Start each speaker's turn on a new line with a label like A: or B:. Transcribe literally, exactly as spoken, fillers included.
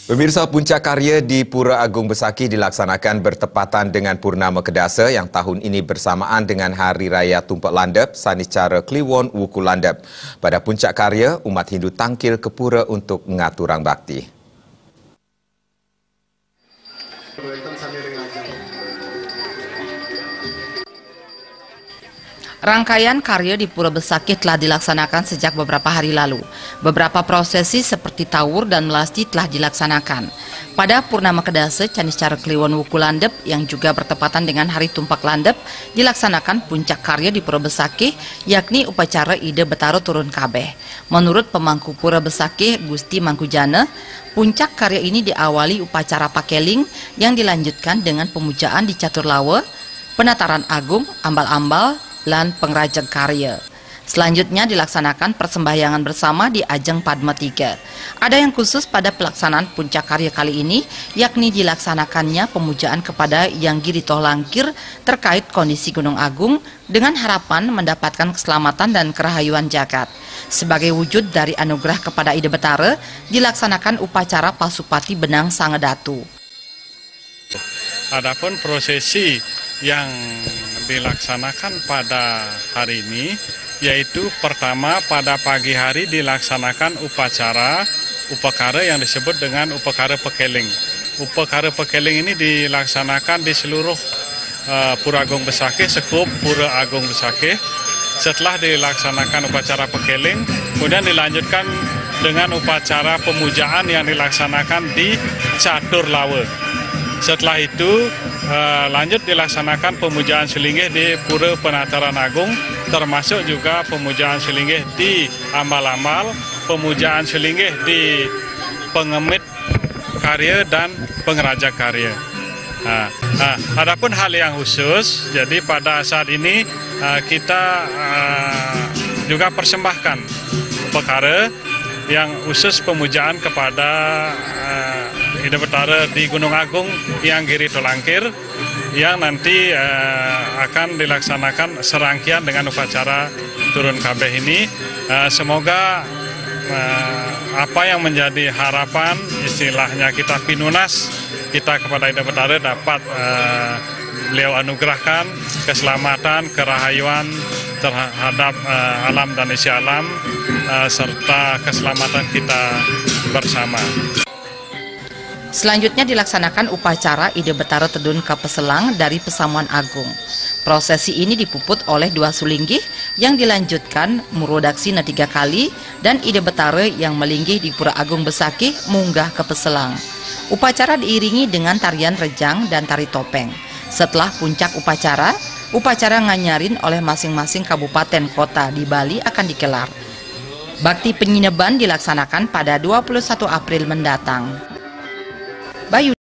A: Pemirsa, Puncak Karya di Pura Agung Besakih dilaksanakan bertepatan dengan Purnama Kedasa yang tahun ini bersamaan dengan Hari Raya Tumpak Landep Sanicara Kliwon Wuku Landep. Pada Puncak Karya, umat Hindu tangkil ke pura untuk mengaturang bakti.
B: Rangkaian karya di Pura Besakih telah dilaksanakan sejak beberapa hari lalu. Beberapa prosesi seperti tawur dan melasti telah dilaksanakan. Pada Purnama Kedasa Canicara Kliwon Wuku Landep yang juga bertepatan dengan Hari Tumpak Landep, dilaksanakan puncak karya di Pura Besakih, yakni upacara Ide Betara Turun Kabeh. Menurut pemangku Pura Besakih Gusti Mangkujana, puncak karya ini diawali upacara pakeling yang dilanjutkan dengan pemujaan di Catur Lawa, penataran agung, ambal-ambal, dan pengrajang karya. Selanjutnya dilaksanakan persembahyangan bersama di Ajeng Padma tiga. Ada yang khusus pada pelaksanaan puncak karya kali ini, yakni dilaksanakannya pemujaan kepada Yang Giri Tohlangkir terkait kondisi Gunung Agung dengan harapan mendapatkan keselamatan dan kerahayuan jagat. Sebagai wujud dari anugerah kepada Ide Betara, dilaksanakan upacara Pasupati Benang Sangedatu.
C: Adapun prosesi yang dilaksanakan pada hari ini, yaitu pertama pada pagi hari dilaksanakan upacara upakara yang disebut dengan upakara pekeling. Upakara pekeling ini dilaksanakan di seluruh uh, Pura Agung Besakih, sekup Pura Agung Besakih. Setelah dilaksanakan upacara pekeling, kemudian dilanjutkan dengan upacara pemujaan yang dilaksanakan di Catur Lawa. Setelah itu uh, lanjut dilaksanakan pemujaan Sulinggih di Pura Penataran Agung, termasuk juga pemujaan Sulinggih di Ambal-Ambal, pemujaan Sulinggih di Pengemit Karya dan Pengrajang Karya. Nah, nah, adapun hal yang khusus, jadi pada saat ini uh, kita uh, juga persembahkan perkara yang khusus pemujaan kepada uh, Ide Betara di Gunung Agung Yang Giri Tohlangkir, yang nanti uh, akan dilaksanakan serangkaian dengan upacara Turun Kabeh ini. Uh, semoga uh, apa yang menjadi harapan, istilahnya kita pinunas kita kepada Ide Betara dapat uh, beliau anugerahkan keselamatan, kerahayuan terhadap uh, alam dan isi alam, uh, serta keselamatan kita bersama.
B: Selanjutnya dilaksanakan upacara Ide Betara Tedun Kapeselang dari Pesamuan Agung. Prosesi ini dipuput oleh dua sulinggih yang dilanjutkan murodaksina tiga kali dan Ide Betara yang melinggih di Pura Agung Besakih munggah ke Peselang. Upacara diiringi dengan tarian rejang dan tari topeng. Setelah puncak upacara, upacara nganyarin oleh masing-masing kabupaten kota di Bali akan dikelar. Bakti penyineban dilaksanakan pada dua puluh satu April mendatang. Bayu